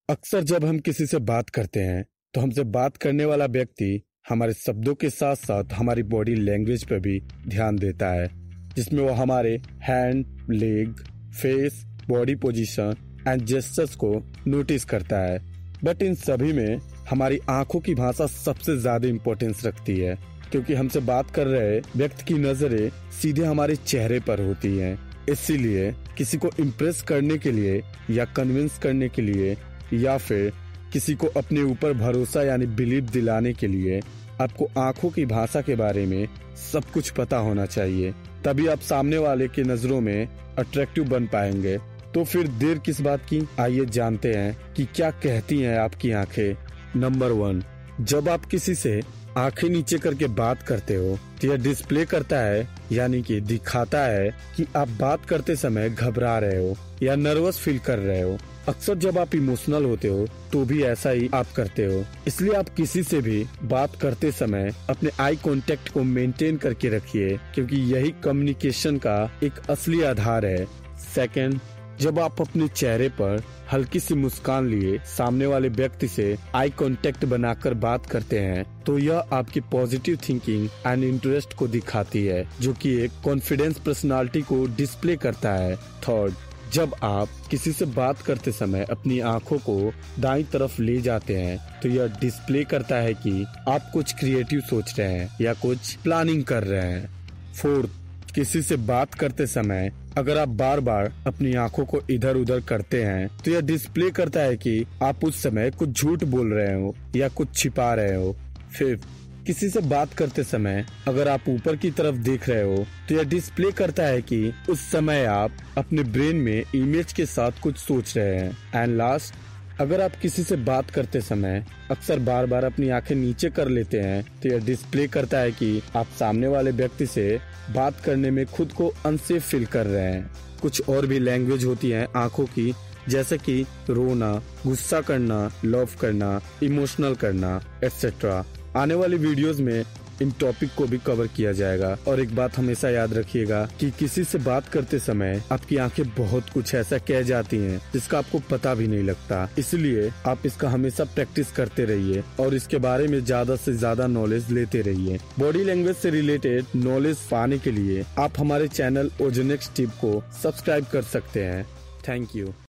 अक्सर जब हम किसी से बात करते हैं तो हमसे बात करने वाला व्यक्ति हमारे शब्दों के साथ साथ हमारी बॉडी लैंग्वेज पर भी ध्यान देता है, जिसमें वो हमारे hand, leg, face, body position and gestures को नोटिस करता है। बट इन सभी में हमारी आंखों की भाषा सबसे ज्यादा इम्पोर्टेंस रखती है, क्योंकि हमसे बात कर रहे व्यक्ति की नजरें सीधे हमारे चेहरे पर होती हैं। इसीलिए किसी को इम्प्रेस करने के लिए या कन्विंस करने के लिए या फिर किसी को अपने ऊपर भरोसा यानी बिलीव दिलाने के लिए आपको आंखों की भाषा के बारे में सब कुछ पता होना चाहिए। तभी आप सामने वाले की नजरों में अट्रैक्टिव बन पाएंगे। तो फिर देर किस बात की, आइए जानते हैं कि क्या कहती हैं आपकी आंखें। नंबर 1, जब आप किसी से आंखें नीचे करके बात करते हो तो यह डिस्प्ले करता है यानी कि दिखाता है कि आप बात करते समय घबरा रहे हो या नर्वस फील कर रहे हो। अक्सर जब आप इमोशनल होते हो तो भी ऐसा ही आप करते हो। इसलिए आप किसी से भी बात करते समय अपने आई कांटेक्ट को मेंटेन करके रखिए, क्योंकि यही कम्युनिकेशन का एक असली आधार है। सेकंड, जब आप अपने चेहरे पर हल्की सी मुस्कान लिए सामने वाले व्यक्ति से आई कांटेक्ट बनाकर बात करते हैं तो यह आपकी पॉजिटिव थिंकिंग एंड इंटरेस्ट को दिखाती है, जो कि एक कॉन्फिडेंस पर्सनालिटी को डिस्प्ले करता है। थर्ड, जब आप किसी से बात करते समय अपनी आंखों को दाईं तरफ ले जाते हैं तो यह डिस्प्ले करता है कि आप कुछ क्रिएटिव सोच रहे हैं या कुछ प्लानिंग कर रहे हैं। फोर्थ, किसी से बात करते समय अगर आप बार बार अपनी आंखों को इधर उधर करते हैं तो यह डिस्प्ले करता है कि आप उस समय कुछ झूठ बोल रहे हो या कुछ छिपा रहे हो। फिफ्थ, किसी से बात करते समय अगर आप ऊपर की तरफ देख रहे हो तो यह डिस्प्ले करता है कि उस समय आप अपने ब्रेन में इमेज के साथ कुछ सोच रहे हैं। एंड लास्ट, अगर आप किसी से बात करते समय अक्सर बार बार अपनी आंखें नीचे कर लेते हैं तो यह डिस्प्ले करता है कि आप सामने वाले व्यक्ति से बात करने में खुद को अनसेफ फील कर रहे हैं। कुछ और भी लैंग्वेज होती है आंखों की, जैसे कि रोना, गुस्सा करना, लव करना, इमोशनल करना एक्सेट्रा। आने वाली वीडियोस में इन टॉपिक को भी कवर किया जाएगा। और एक बात हमेशा याद रखिएगा कि किसी से बात करते समय आपकी आंखें बहुत कुछ ऐसा कह जाती हैं जिसका आपको पता भी नहीं लगता। इसलिए आप इसका हमेशा प्रैक्टिस करते रहिए और इसके बारे में ज्यादा से ज्यादा नॉलेज लेते रहिए। बॉडी लैंग्वेज से रिलेटेड नॉलेज पाने के लिए आप हमारे चैनल ओजोनेक्स टिप को सब्सक्राइब कर सकते हैं। Thank you.